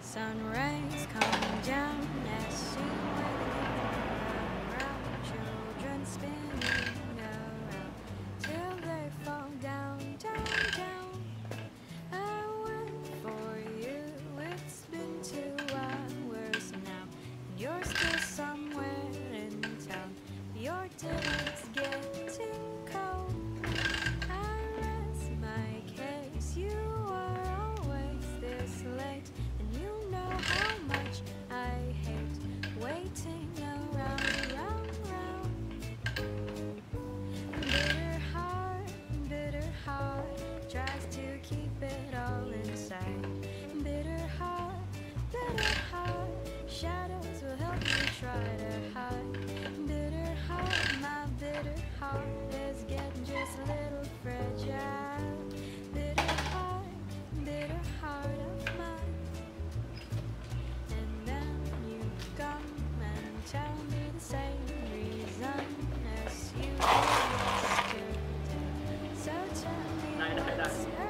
sun rays coming down as you around, children spinning around till they fall down, down, down. I wait for you, it's been 2 hours now, and you're still somewhere in town. Your day's getting cold. I rest my case, you are always this late, and you know how much I hate waiting around, round, round. Bitter heart tries to keep it all inside. Bitter heart, shadows will help you try to hide. Bitter heart, my bitter heart is getting just a little fragile. Bitter heart of mine. And then you come and tell me the same reason as you did yesterday. So tell me what's